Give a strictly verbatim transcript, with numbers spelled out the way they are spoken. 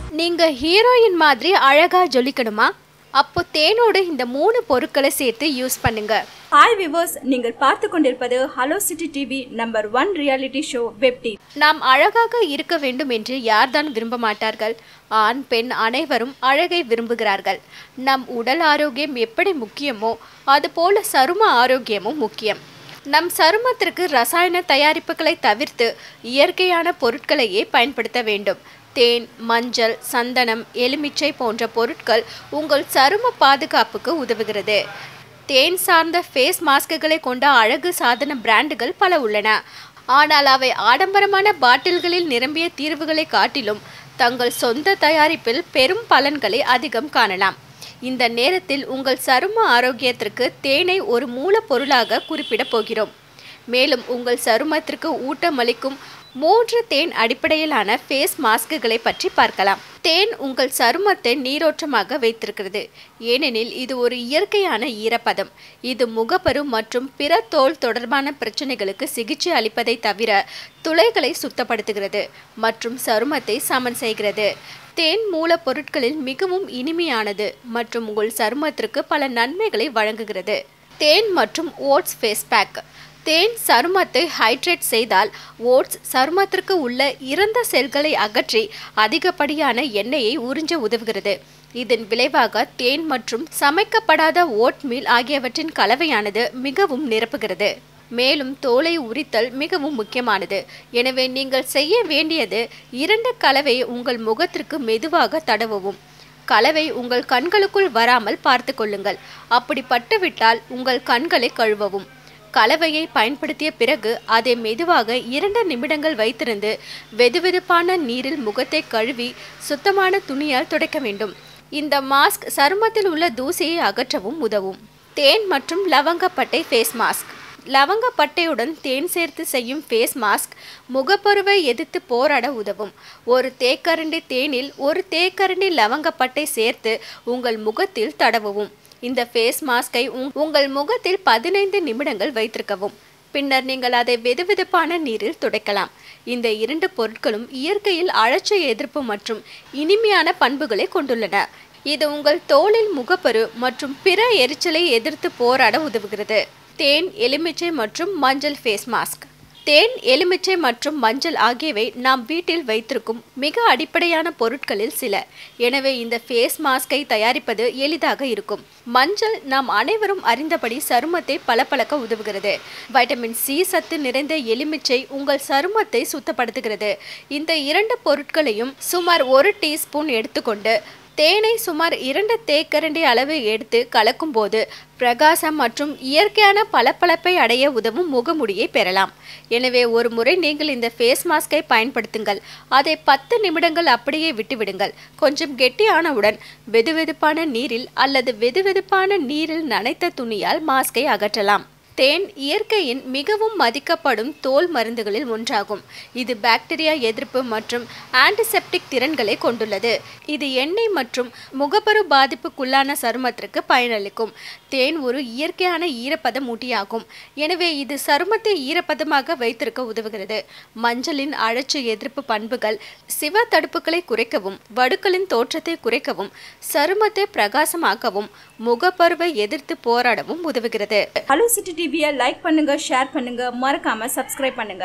நீங்க ஹீரோயின் மாதிரி அழகா ஜொலிக்கணுமா? அப்போ தேனோடு இந்த மூணு பொருட்களை சேர்த்து யூஸ் பண்ணுங்க. ஹாய் வியூவர்ஸ், நீங்கள் பார்த்து கொண்டிருப்பது hello city TV number one reality show web T. நாம் அழகாக இருக்க வேண்டும் என்று யார்தான் விரும்ப மாட்டார்கள்? ஆண் பெண் அனைவரும் அழகை விரும்புகிறார்கள். நம் உடல் ஆரோக்கியம் எப்படி முக்கியமோ அதுபோல சரும ஆரோக்கியமும் முக்கியம். நம் சருமத்திற்கு ரசாயன தயாரிப்புகளை தவிர்த்து இயற்கையான பொருட்களையே பயன்படுத்த வேண்டும். தேன், மஞ்சள், சந்தனம், எலுமிச்சை போன்ற பொருட்கள் உங்கள் சரும பாதுகாப்புக்கு உதவுகிறது. தேன் சார்ந்த ஃபேஸ் மாஸ்க்குகளை கொண்ட அழகு சாதன பிராண்டுகள் பல உள்ளன. ஆனால் அவை ஆடம்பரமான பாட்டில்களில் நிரம்பிய தீர்வுகளை காட்டிலும் தங்கள் சொந்த தயாரிப்பில் பெரும் பலன்களை அதிகம் காணலாம். இந்த நேரத்தில் உங்கள் சரும ஆரோக்கியத்திற்கு தேனை ஒரு மூலப்பொருளாக குறிப்பிடப் போகிறோம். மேலும் உங்கள் சருமத்திற்கு ஊட்டமளிக்கும் மூன்று தேன் அடிப்படையிலான ஃபேஸ் மாஸ்க்குகளை பற்றி பார்க்கலாம். தேன் உங்கள் சருமத்தை நீரோற்றமாக வைத்திருக்கிறது. ஏனெனில் இது ஒரு இயற்கையான ஈரப்பதம். இது முகப்பரு மற்றும் பிற தோல் தொடர்பான பிரச்சனைகளுக்கு சிகிச்சை அளிப்பதை தவிர துளைகளை சுத்தப்படுத்துகிறது மற்றும் சருமத்தை சமன் செய்கிறது. தேன் மூலப்பொருட்களில் மிகவும் இனிமையானது மற்றும் உங்கள் சருமத்திற்கு பல நன்மைகளை வழங்குகிறது. தேன் மற்றும் ஓட்ஸ் ஃபேஸ் பேக். தேன் சருமத்தை ஹைட்ரேட் செய்தால் ஓட்ஸ் சருமத்திற்கு உள்ள இறந்த செல்களை அகற்றி அதிகப்படியான எண்ணெயை உறிஞ்ச உதவுகிறது. இதன் விளைவாக தேன் மற்றும் சமைக்கப்படாத ஓட்மீல் ஆகியவற்றின் கலவையானது மிகவும் நிரப்புகிறது. மேலும் தோலை உரித்தல் மிகவும் முக்கியமானது. எனவே நீங்கள் செய்ய வேண்டியது இரண்டு கலவையை உங்கள் முகத்திற்கு மெதுவாக தடவவும். கலவை உங்கள் கண்களுக்குள் வராமல் பார்த்து கொள்ளுங்கள். அப்படி பட்டுவிட்டால் உங்கள் கண்களை கழுவவும். கலவையை பயன்படுத்திய பிறகு அதை மெதுவாக இரண்டு நிமிடங்கள் வைத்திருந்து வெதுவெதுப்பான நீரில் முகத்தை கழுவி சுத்தமான துணியால் துடைக்க வேண்டும். இந்த மாஸ்க் சருமத்தில் உள்ள தூசியை அகற்றவும் உதவும். தேன் மற்றும் லவங்கப்பட்டை ஃபேஸ் மாஸ்க். லவங்கப்பட்டையுடன் தேன் சேர்த்து செய்யும் ஃபேஸ் மாஸ்க் முகப்பருவை எதிர்த்து போராட உதவும். ஒரு தேக்கரண்டி தேனில் ஒரு தேக்கரண்டி லவங்கப்பட்டை சேர்த்து உங்கள் முகத்தில் தடவவும். இந்த ஃபேஸ் மாஸ்கை உங்கள் முகத்தில் பதினைந்து நிமிடங்கள் வைத்திருக்கவும். பின்னர் நீங்கள் அதை வெதுவெதுப்பான நீரில் துடைக்கலாம். இந்த இரண்டு பொருட்களும் இயற்கையில் அழற்சி எதிர்ப்பு மற்றும் இனிமையான பண்புகளை கொண்டுள்ளன. இது உங்கள் தோலில் முகப்பரு மற்றும் பிற எரிச்சலை எதிர்த்து போராட உதவுகிறது. தேன், எலுமிச்சை மற்றும் மஞ்சள் ஃபேஸ் மாஸ்க். தேன், எலுமிச்சை மற்றும் மஞ்சள் ஆகியவை நாம் வீட்டில் வைத்திருக்கும் மிக அடிப்படையான பொருட்களில் சில. எனவே இந்த ஃபேஸ் மாஸ்கை தயாரிப்பது எளிதாக இருக்கும். மஞ்சள் நாம் அனைவரும் அறிந்தபடி சருமத்தை பளபளக்க உதவுகிறது. வைட்டமின் சி சத்து நிறைந்த எலுமிச்சை உங்கள் சருமத்தை சுத்தப்படுத்துகிறது. இந்த இரண்டு பொருட்களையும் சுமார் ஒரு டீஸ்பூன் எடுத்துக்கொண்டு தேனை சுமார் இரண்டு தேக்கரண்டி அளவு எடுத்து கலக்கும் போது பிரகாசம் மற்றும் இயற்கையான பளபளப்பை அடைய உதவும் முகமுடியை பெறலாம். எனவே ஒரு முறை நீங்கள் இந்த ஃபேஸ் மாஸ்கை பயன்படுத்துங்கள். அதை பத்து நிமிடங்கள் அப்படியே விட்டுவிடுங்கள். கொஞ்சம் கெட்டியானவுடன் வெதுவெதுப்பான நீரில் அல்லது வெதுவெதுப்பான நீரில் நனைத்த துணியால் மாஸ்கை அகற்றலாம். தேன் இயற்கையின் மிகவும் மதிக்கப்படும் தோல் மருந்துகளில் ஒன்றாகும். இது பாக்டீரியா எதிர்ப்பு மற்றும் ஆன்டிசெப்டிக் திறன்களை கொண்டுள்ளது. இது எண்ணெய் மற்றும் முகப்பரு பாதிப்புக்குள்ளான சருமத்திற்கு பயனளிக்கும். தேன் ஒரு இயற்கையான ஈரப்பதம் ஊட்டியாகும். எனவே இது சருமத்தை ஈரப்பதமாக வைத்திருக்க உதவுகிறது. மஞ்சளின் அழற்சி எதிர்ப்பு பண்புகள் சிவ தடுப்புகளை குறைக்கவும், வடுக்களின் தோற்றத்தை குறைக்கவும், சருமத்தை பிரகாசமாக்கவும், முகப்பருவை எதிர்த்து போராடவும் உதவுகிறது. ஹலோ சிட்டி டிவியை லைக் பண்ணுங்க, ஷேர் பண்ணுங்க, மறக்காம சப்ஸ்கிரைப் பண்ணுங்க.